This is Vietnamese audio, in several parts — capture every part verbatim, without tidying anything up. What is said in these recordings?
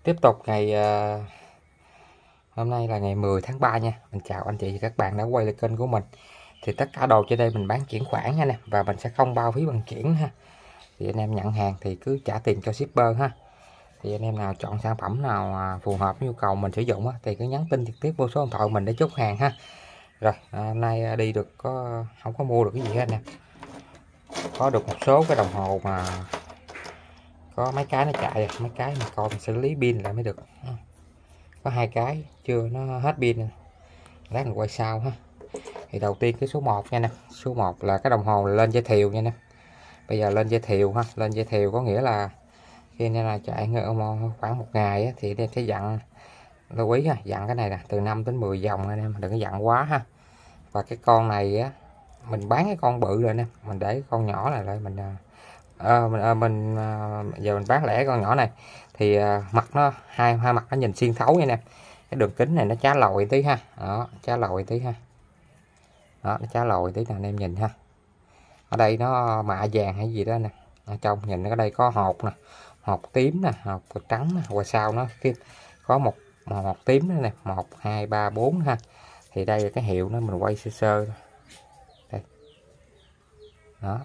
Tiếp tục ngày uh, hôm nay là ngày mười tháng ba nha. Mình chào anh chị và các bạn đã quay lại kênh của mình. Thì tất cả đồ trên đây mình bán chuyển khoản nha nè, và mình sẽ không bao phí vận chuyển ha. Thì anh em nhận hàng thì cứ trả tiền cho shipper ha. Thì anh em nào chọn sản phẩm nào phù hợp với nhu cầu mình sử dụng á, thì cứ nhắn tin trực tiếp vô số điện thoại mình để chốt hàng ha. Rồi à, hôm nay đi được có không có mua được cái gì hết nè. Có được một số cái đồng hồ mà có mấy cái nó chạy, mấy cái mà coi mình xử lý pin lại mới được. Có hai cái chưa nó hết pin, lát mình quay sau ha. Thì đầu tiên cái số một nha nè, số một là cái đồng hồ lên dây thiều nha nè. Bây giờ lên dây thiều ha, lên dây thiều có nghĩa là khi nên là chạy khoảng một ngày á, thì em sẽ dặn lưu ý ha, dặn cái này nè từ năm đến mười vòng anh em, đừng có dặn quá ha. Và cái con này á mình bán cái con bự rồi nè, mình để con nhỏ này lại mình à, mình, à, mình à, giờ mình bán lẻ con nhỏ này thì à, mặt nó hai hai mặt nó nhìn xuyên thấu nha nè. Cái đường kính này nó chá lồi tí ha, đó chá lồi tí ha, đó nó chá lồi tí nè anh em nhìn ha. Ở đây nó mạ vàng hay gì đó nè, ở trong nhìn ở đây có hột nè, hột tím nè, hột trắng nè, ngoài sau nó có một một hột tím nữa nè, một hai ba bốn ha. Thì đây là cái hiệu nó, mình quay sơ sơ đây. Đó,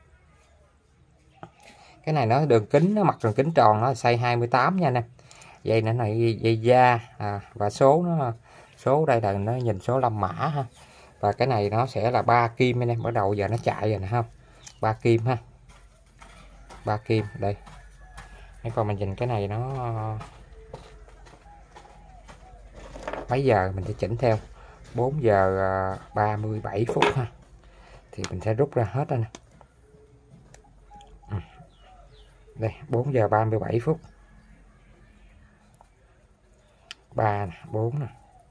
cái này nó đường kính, nó mặt đường kính tròn, nó size hai mươi tám nha nè. Dây nữa này dây da à, và số nó số đây là nó nhìn số lâm mã ha. Và cái này nó sẽ là ba kim anh em, bắt đầu giờ nó chạy rồi nè không, ba kim ha, ba kim đây. Mấy con mình nhìn cái này nó mấy giờ mình sẽ chỉnh theo bốn giờ ba mươi bảy phút ha, thì mình sẽ rút ra hết đây nè. Đây bốn giờ ba mươi bảy phút, ba nè, bốn nè,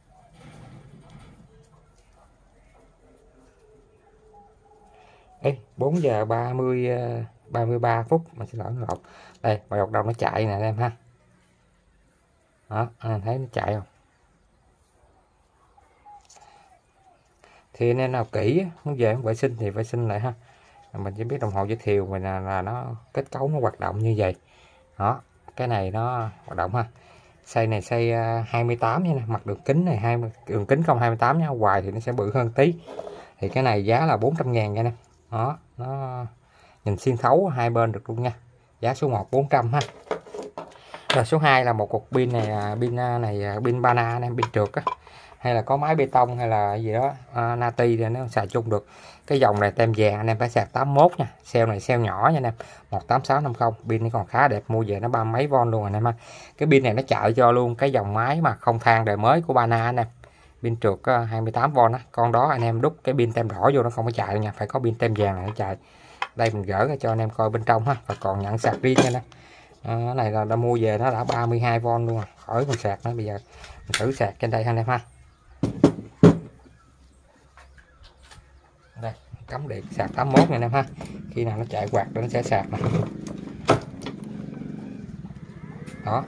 ấy bốn giờ ba mươi ba mươi ba phút, mình sẽ lỗi lộn đây, và đầu nó chạy nè em ha. Đó anh thấy nó chạy không? Thì nên nào kỹ muốn về vệ sinh thì vệ sinh lại ha. Mình chỉ biết đồng hồ giới thiệu mình là, là nó kết cấu nó hoạt động như vậy. Đó cái này nó hoạt động ha. Size này size hai mươi tám nha, mặt đường kính này hai mươi, đường kính không hai mươi tám nha, hoài thì nó sẽ bự hơn tí. Thì cái này giá là bốn trăm ngàn nha nè. Đó nó nhìn xuyên thấu hai bên được luôn nha. Giá số một bốn trăm ha. Rồi số hai là một cục pin này, pin này pin Bana này, pin trượt á, hay là có máy bê tông hay là gì đó à, nati thì nó xài chung được. Cái dòng này tem vàng anh em phải sạc tám mốt nha, cell này cell nhỏ nha anh em, một tám sáu năm không. Pin nó còn khá đẹp, mua về nó ba mấy von luôn anh em ha. Cái pin này nó chạy cho luôn cái dòng máy mà không than đời mới của Bana anh em. Pin trượt hai mươi tám von á, con đó anh em đúc cái pin tem đỏ vô nó không có chạy nha, phải có pin tem vàng này nó chạy. Đây mình gỡ cho anh em coi bên trong ha, và còn nhận sạc riêng nha nè. À, cái này là đã mua về nó đã ba mươi hai von luôn, khỏi còn sạc nữa. Bây giờ mình thử sạc trên đây anh em ha. Đây cắm điện sạc tám mốt này anh em ha, khi nào nó chạy quạt nó sẽ sạc này. Đó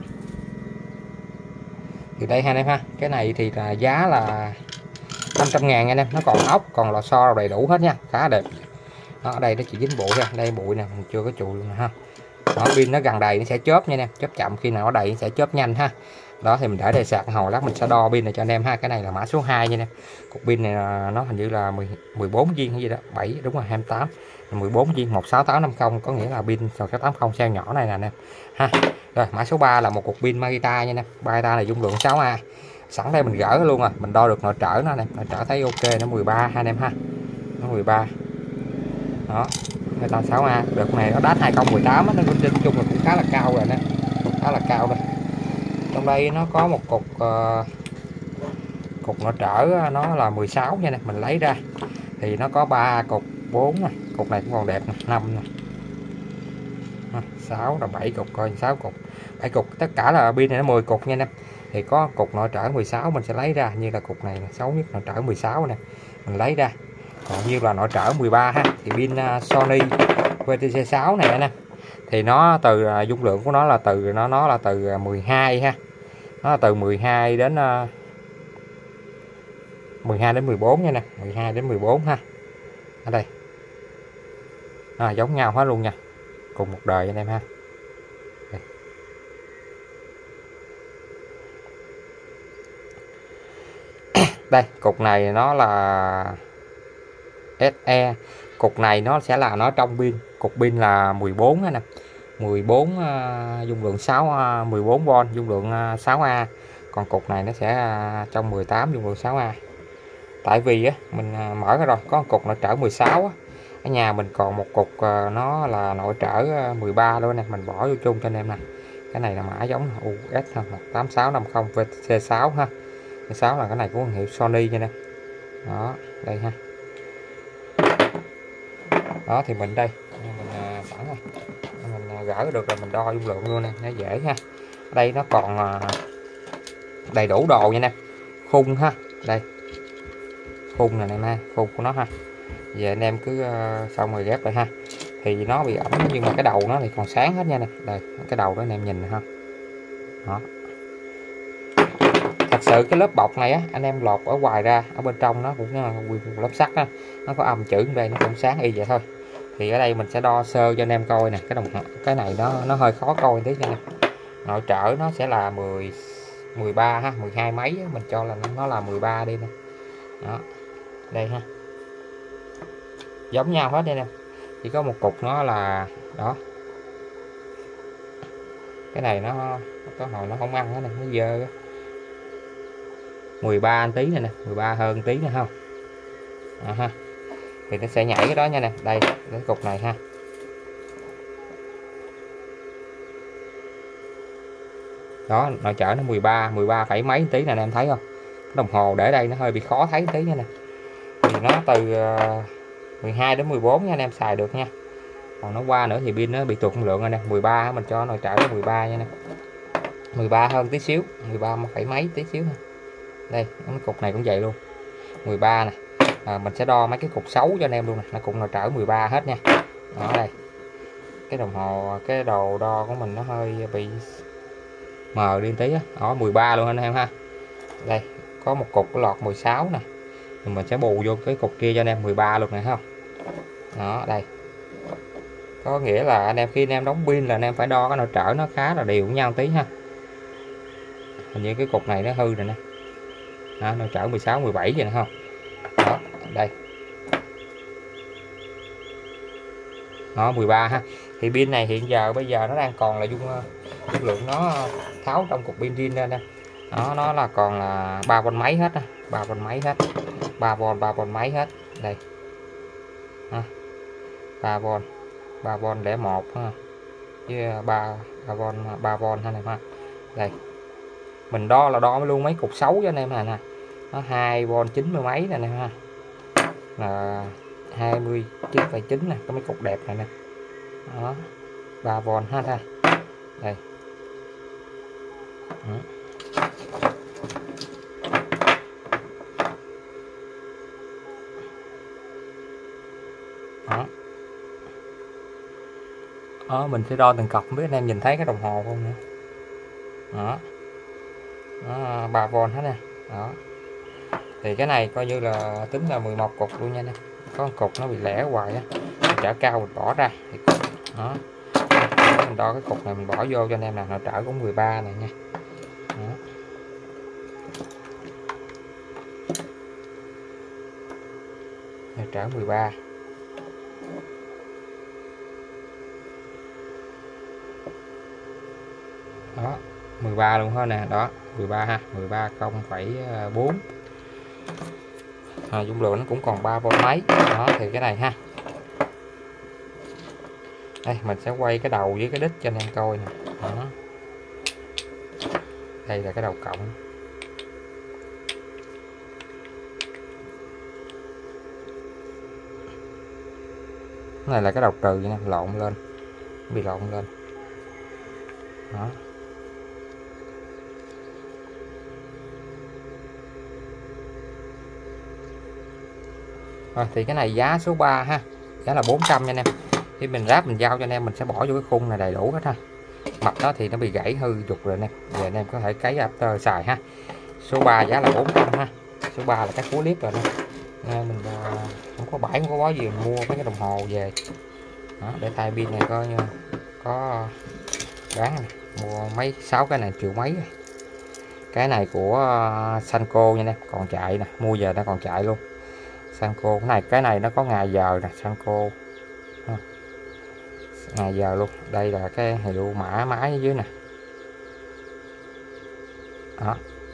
thì đây anh em ha, cái này thì là giá là năm trăm ngàn anh em, nó còn ốc còn lò xo đầy đủ hết nha, khá đẹp. Đó, ở đây nó chỉ dính bụi ha, đây bụi nè, mình chưa có trụ luôn ha. Đó, pin nó gần đầy nó sẽ chớp nha anh em, chớp chậm, khi nào nó đầy nó sẽ chớp nhanh ha. Đó thì mình để đây sạc hồi lát mình sẽ đo pin này cho anh em ha. Cái này là mã số hai nha anh em. Cục pin này là nó hình như là mười, mười bốn viên hay gì đó, bảy đúng rồi hai mươi tám, mười bốn viên một sáu tám năm không, có nghĩa là pin sáu tám không cell nhỏ này nè anh em ha. Rồi mã số ba là một cục pin Magita nha anh em. Magita này dung lượng sáu A. Sẵn đây mình gỡ luôn rồi, mình đo được nội trở nó này, nội trở thấy ok, nó mười ba ha anh em ha. Nó mười ba. Đó. Magita sáu A, đợt này nó đát hai không một tám, nó trên chung là cũng khá là cao rồi nè. Cũng khá là cao rồi. Trong đây nó có một cục uh, cục nội trở nó là mười sáu nha nè, mình lấy ra thì nó có ba cục, bốn này, cục này cũng còn đẹp nè, năm nè, sáu là bảy cục, coi sáu cục, bảy cục, tất cả là pin này nó mười cục nha nè. Thì có cục nội trở mười sáu mình sẽ lấy ra, như là cục này xấu nhất nội trở mười sáu nè, mình lấy ra. Còn như là nội trở mười ba ha, thì pin uh, Sony vê tê xê sáu này nè, thì nó từ uh, dung lượng của nó là từ nó nó là từ mười hai ha. Nó là từ mười hai đến uh, mười hai đến mười bốn nha nè, mười hai đến mười bốn ha. Ở đây. À, giống nhau hết luôn nha. Cùng một đời anh em ha. Đây. Đây cục này nó là ét e, cục này nó sẽ là nó trong pin, cục pin là mười bốn nè, mười bốn uh, dung lượng sáu uh, mười bốn V dung lượng uh, sáu A, còn cục này nó sẽ uh, trong mười tám dung lượng sáu A. Tại vì á mình uh, mở ra rồi có một cục nội trở mười sáu á, ở nhà mình còn một cục uh, nó là nội trở uh, mười ba luôn nè, mình bỏ vô chung cho anh em nè. Cái này là mã giống u ét một tám sáu năm không vê xê sáu ha. vê sáu là cái này của hiệu Sony nha nè. Đó, đây ha. Đó thì mình đây mình uh, sẵn rồi, mình uh, gỡ được rồi mình đo dung lượng luôn nè, nó dễ ha. Ở đây nó còn uh, đầy đủ đồ nha nè, khung ha, đây khung này nè, khung của nó ha. Về anh em cứ uh, xong rồi ghép lại ha. Thì nó bị ẩm nhưng mà cái đầu nó thì còn sáng hết nha nè, đây cái đầu đó anh em nhìn ha. Đó, thật sự cái lớp bọc này á anh em lột ở ngoài ra, ở bên trong nó cũng nguyên lớp sắt á, nó có âm chữ đây nó cũng sáng y vậy thôi. Thì ở đây mình sẽ đo sơ cho anh em coi nè, cái đồng cái này nó nó hơi khó coi tí nha nè. Nội trở nó sẽ là mười mười ba ha, mười hai mấy á, mình cho là nó là mười ba đi nè. Đó, đây ha, giống nhau hết đây nè, chỉ có một cục nó là đó, cái này nó có hồi nó không ăn đó nè, nó dơ á. mười ba tí này nè, mười ba hơn tí nữa không à, ha. Thì nó sẽ nhảy cái đó nha nè, đây cái cục này ha. Đó, nội trở nó mười ba, mười ba phẩy mấy tí nè anh em thấy không? Đồng hồ để đây nó hơi bị khó thấy tí nha nè. Thì nó từ mười hai đến mười bốn nha anh em xài được nha. Còn nó qua nữa thì pin nó bị tụt lượng rồi nè, mười ba mình cho nội trở nó mười ba nha nè. mười ba hơn tí xíu, mười ba phẩy mấy tí xíu ha. Đây, cái cục này cũng vậy luôn. mười ba nè. À, mình sẽ đo mấy cái cục xấu cho anh em luôn nè, nó cũng nội trở mười ba hết nha. Đó đây. Cái đồng hồ cái đầu đo của mình nó hơi bị mờ đi tí á. Đó mười ba luôn anh em ha. Đây, có một cục cái lọt mười sáu nè. Thì mình sẽ bù vô cái cục kia cho anh em mười ba luôn này không? Đó, đây. Có nghĩa là anh em khi anh em đóng pin là anh em phải đo cái nội trở nó khá là đều với nhau tí ha. Hình như cái cục này nó hư rồi nè. Đó, nội trở mười sáu, mười bảy vậy nè không? Đó, đây. Đó mười ba ha. Thì pin này hiện giờ bây giờ nó đang còn là dung, dung lượng nó tháo trong cục pin zin lên nè. Đó, nó là còn là ba vôn mấy hết á, ba vôn mấy hết. ba vôn, ba vôn mấy hết. Đây. Ha. ba vôn, ba vôn lẻ một ha. Với ba vôn, ba vôn ha này ha. Đây. Mình đo là đo luôn mấy cục xấu cho anh em nè. Nó hai vôn chín mươi mấy nè nè ha. Là hai mươi chín phẩy chín nè, có mấy cục đẹp này nè. Đó. ba vôn ha ha. Đây. Đó. Đó. Đó, mình sẽ đo từng cọc, không biết anh em nhìn thấy cái đồng hồ không nữa. Đó. Đó, ba vôn hết nè. Đó. Thì cái này coi như là tính là mười một cục luôn nha nè. Có một cục nó bị lẻ hoài á, trở cao mình bỏ ra. Đó. Mình đo cái cục này mình bỏ vô cho anh em nè, nội trở cũng mười ba này nha. Đó. Nội trở mười ba. Đó, mười ba luôn thôi nè, đó, mười ba ha, mười ba không phẩy bốn. À, dung lượng nó cũng còn ba vôn mấy. Đó thì cái này ha. Đây mình sẽ quay cái đầu với cái đít cho anh em coi nè. Đó. Đây là cái đầu cộng. Cái này là cái đầu trừ nha, lộn lên. Bị lộn lên. Đó. Rồi, thì cái này giá số ba ha, giá là bốn trăm nha anh em. Khi mình ráp mình giao cho anh em mình sẽ bỏ vô cái khung này đầy đủ hết ha. Mặt đó thì nó bị gãy hư dục rồi nè, giờ anh em có thể cấy after xài ha. Số ba giá là bốn trăm ha. Số ba là cái cuối clip rồi nè. Nên mình không có bãi không có bó gì mình mua mấy cái đồng hồ về. Đó, để thay pin này coi có bán này. Mua mấy sáu cái này triệu mấy rồi. Cái này của Sanco nha em, còn chạy nè, mua giờ nó còn chạy luôn. Sanco cái này cái này nó có ngày giờ nè, Sanco ngày giờ luôn. Đây là cái hiệu mã máy ở dưới nè. Đó.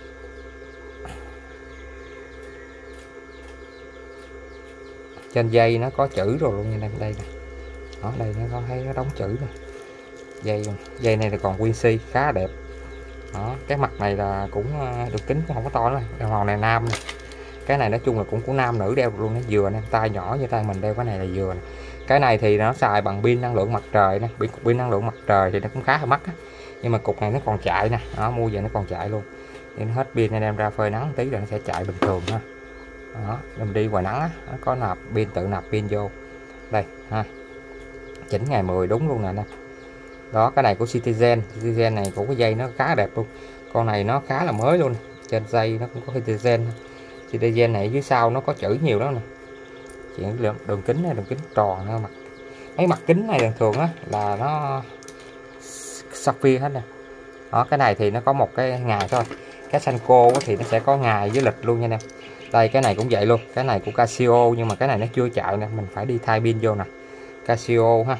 Trên dây nó có chữ rồi luôn nha em, đây nè. Đó, đây nó có thấy nó đóng chữ nè. Dây dây này là còn quy xê khá đẹp. Đó, cái mặt này là cũng được kính cũng không có to lắm. Đồng hồ này nam nè. Cái này nói chung là cũng của nam nữ đeo luôn, nó vừa nè, tay nhỏ như tay mình đeo cái này là vừa nè. Cái này thì nó xài bằng pin năng lượng mặt trời nè, pin pin năng lượng mặt trời thì nó cũng khá là mắc á. Nhưng mà cục này nó còn chạy nè, đó, mua về nó còn chạy luôn. Nên hết pin nên đem ra phơi nắng tí rồi nó sẽ chạy bình thường ha. Đó, mình đi ngoài nắng á, nó có nạp pin, tự nạp pin vô. Đây ha. Chỉnh ngày mười đúng luôn nè nè. Đó, cái này của Citizen, Citizen này cũng cái dây nó khá đẹp luôn. Con này nó khá là mới luôn. Trên dây nó cũng có Citizen. Citizen này dưới sau nó có chữ nhiều đó nè. Chuyện đường kính này, đường kính tròn nó mặt. Mấy mặt kính này thường thường á là nó sapphire hết nè. Đó, cái này thì nó có một cái ngày thôi. Cái Sanco thì nó sẽ có ngày với lịch luôn nha em. Đây cái này cũng vậy luôn, cái này của Casio nhưng mà cái này nó chưa chạy nè, mình phải đi thay pin vô nè. Casio ha.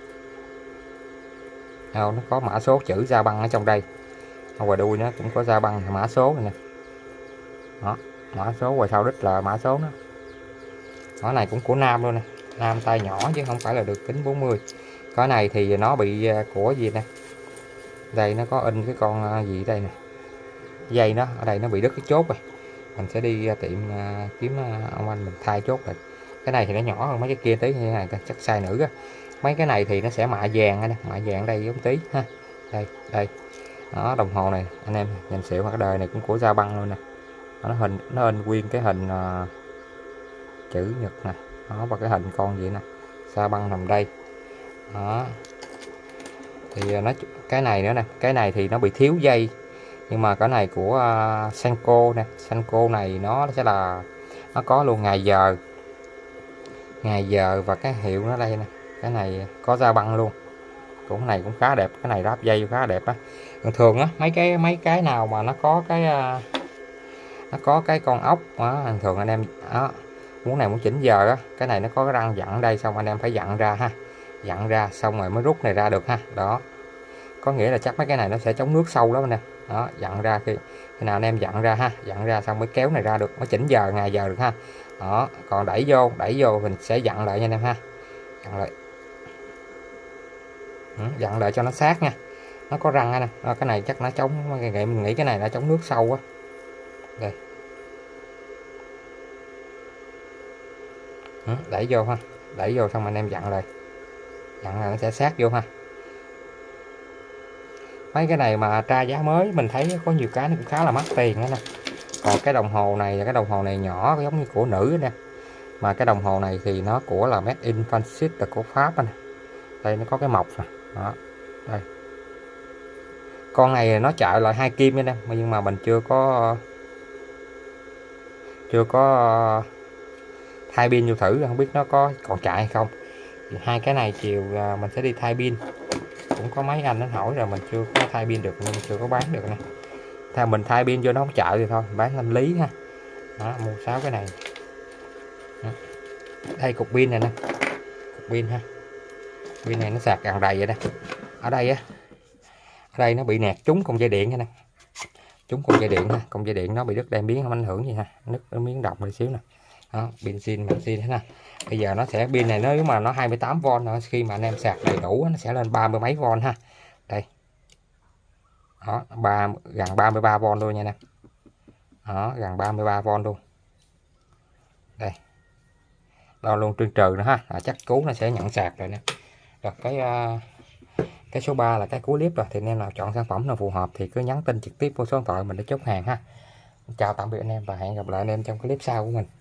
Đâu, nó có mã số chữ da băng ở trong đây. Ở ngoài đuôi nó cũng có da băng mã số này nè. Đó, mã số ngoài sau đít là mã số nó. Cái này cũng của nam luôn nè, nam tay nhỏ chứ không phải là được kính bốn mươi. Cái này thì nó bị của gì nè. Đây nó có in cái con gì đây nè. Dây nó ở đây nó bị đứt cái chốt rồi. Mình sẽ đi tiệm kiếm ông anh mình thay chốt rồi. Cái này thì nó nhỏ hơn mấy cái kia tí, như này chắc size nữ á. Mấy cái này thì nó sẽ mạ vàng nè, mạ vàng đây giống tí ha. Đây, đây. Đó, đồng hồ này anh em nhìn xịu, cái đời này cũng của da băng luôn nè. Nó hình nó in nguyên cái hình uh, chữ nhật nè. Đó, và cái hình con gì nè. Da băng nằm đây. Đó. Thì nó cái này nữa nè, cái này thì nó bị thiếu dây. Nhưng mà cái này của uh, Sanco nè, Sanco này nó sẽ là nó có luôn ngày giờ. Ngày giờ và cái hiệu nó đây nè. Cái này có da băng luôn. Cũng này cũng khá đẹp, cái này ráp dây khá đẹp á. Thường thường á mấy cái mấy cái nào mà nó có cái uh, nó có cái con ốc á, thường thường anh em đó, muốn này muốn chỉnh giờ á, cái này nó có cái răng dặn đây, xong anh em phải dặn ra ha. Dặn ra xong rồi mới rút này ra được ha. Đó. Có nghĩa là chắc mấy cái này nó sẽ chống nước sâu lắm anh em. Đó, dặn ra khi, khi nào anh em dặn ra ha, dặn ra xong mới kéo này ra được, mới chỉnh giờ ngày giờ được ha. Đó, còn đẩy vô, đẩy vô mình sẽ dặn lại nha anh em ha. Dặn lại. Ừ, dặn lại cho nó sát nha. Nó có răng nè. Đó, cái này chắc nó chống, mình nghĩ cái này là chống nước sâu quá. Đây. Ừ, đẩy vô ha. Đẩy vô xong anh em dặn lại. Dặn là nó sẽ sát vô ha. Mấy cái này mà tra giá mới mình thấy có nhiều cái nó cũng khá là mắc tiền đó nè. Còn cái đồng hồ này là cái đồng hồ này nhỏ giống như của nữ nè. Mà cái đồng hồ này thì nó của là Made in France, là của Pháp nè. Đây nó có cái mộc nè. Đó. Đây. Con này nó chạy lại hai kim nha em, nhưng mà mình chưa có chưa có thay pin vô thử, không biết nó có còn chạy hay không. Thì hai cái này chiều mình sẽ đi thay pin. Cũng có mấy anh nó hỏi rồi mình chưa có thay pin được nên chưa có bán được nè. Theo mình thay pin vô nó không chạy thì thôi, bán thanh lý ha. Đó, mua sáu cái này. Đó. Đây cục pin này nè. Cục pin ha. Pin này nó sạc càng đầy vậy nè. Ở đây á. Ở đây nó bị nẹt trúng con dây điện nè. Trúng con dây điện ha, con dây điện nó bị đứt đèn biến không ảnh hưởng gì ha. Nứt cái miếng đồng một xíu nè. Đó, pin xin mà xin thế nè. Bây giờ nó sẽ pin này nếu mà nó hai mươi tám vôn nữa, khi mà anh em sạc đầy đủ nó sẽ lên ba mươi mấy vôn ha. Đây. Đó, ba gần ba mươi ba vôn luôn nha nè. Đó, gần ba mươi ba vôn luôn. Đây. Đo luôn trên trừ nữa ha, à, chắc cú nó sẽ nhận sạc rồi nè. Rồi cái uh, cái số ba là cái cuối clip rồi, thì anh em nào chọn sản phẩm nào phù hợp thì cứ nhắn tin trực tiếp vô số điện thoại mình để chốt hàng ha. Chào tạm biệt anh em và hẹn gặp lại anh em trong clip sau của mình.